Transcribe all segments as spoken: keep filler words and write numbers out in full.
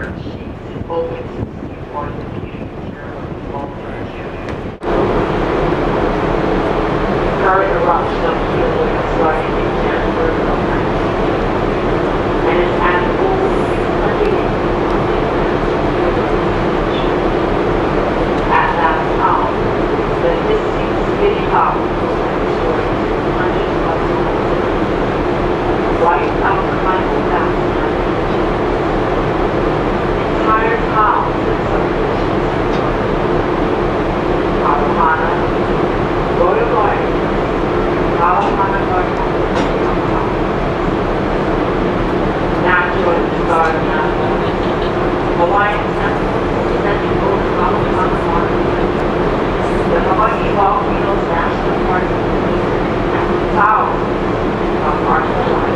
earth sheets and opens before the computing material of molten. Current eruption of Kilauea started in January of nineteen eighty and is at over six hundred at that time. The hissing, spitting out was destroyed hundreds of miles. Wiped out climbing down entire towns and subdivisions. Pāhoehoe, Kilauea, Pāhoehoe, natural Gardner, Hawaiian Temple, Central Pāhoehoe, the Hawaii Volcanoes National Park, and thousands of partial life.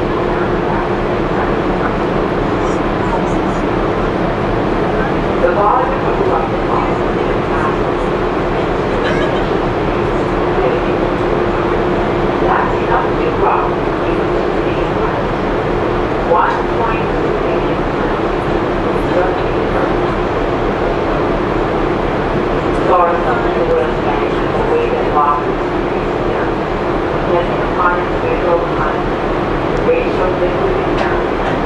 The volume of eruptive lava in the past that's enough to erupt even to these times. one point two million tons of circulating earth. Stars up in the West Bank and the way that lava is increasing there, depending upon its visual time, the ratio of liquid and gas.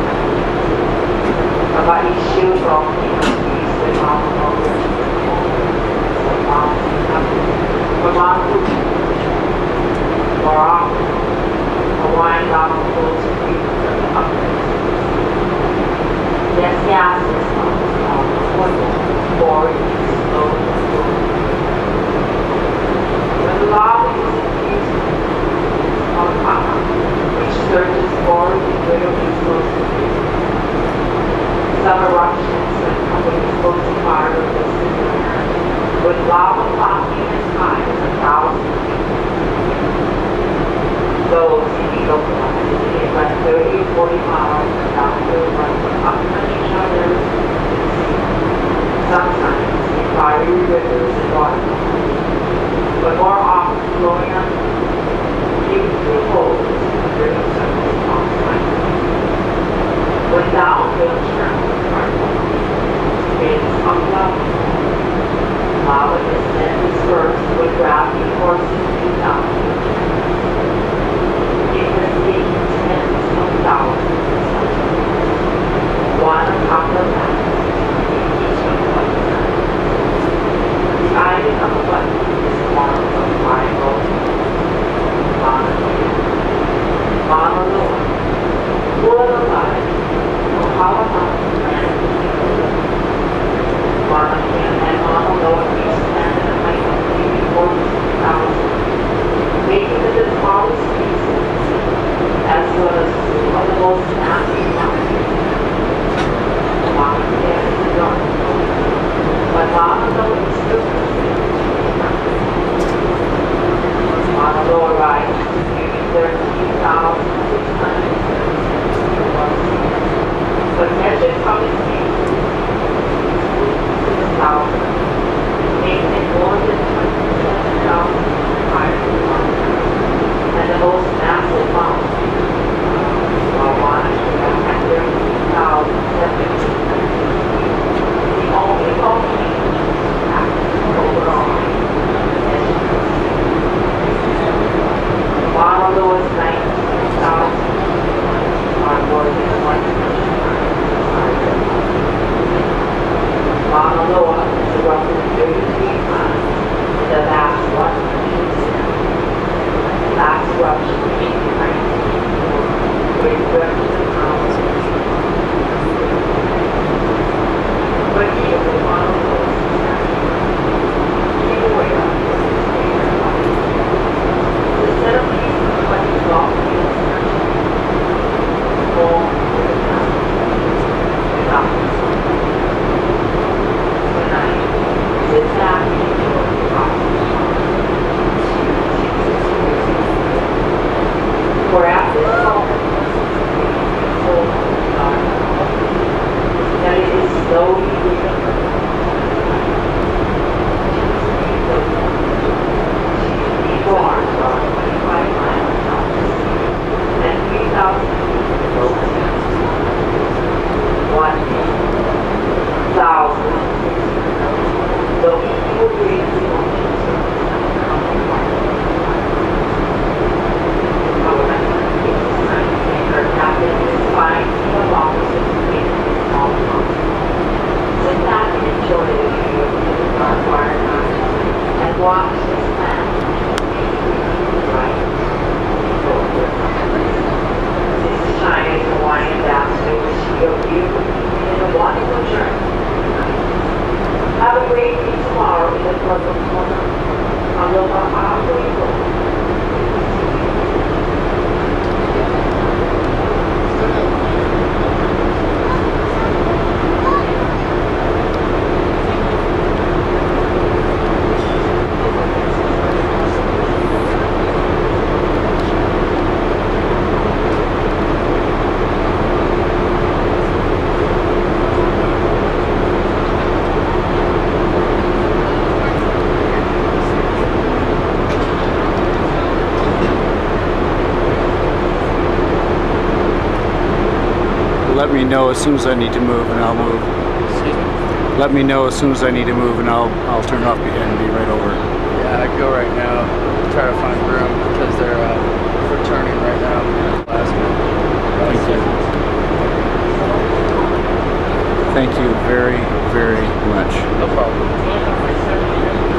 About each shield volcano, the lava over the lava from Lae Apuki, or Hawaiian lava flows free from the uplands. Yes, gases of the or it is slow and slow. When the lava is infused on lava, which surges forward and literally slows to freeze. Some eruptions that come with explosive fire of this with lava popping as high as a thousand feet. Those in the open activity at like thirty or forty miles per hour run up on each other. Sometimes in fiery rivers and waterfalls, but more often flowing on deep through holes under the surface of time. When downhill turns are space of lava. Lava is then dispersed with gravity forces due downhill. It has taken tens of thousands of such know as soon as I need to move, and I'll move. Excuse me? Let me know as soon as I need to move, and I'll I'll turn off and be right over. Yeah, I'd go right now. Try to find room because they're uh, returning right now. Last minute. Thank you. Thank you very, very much. No problem.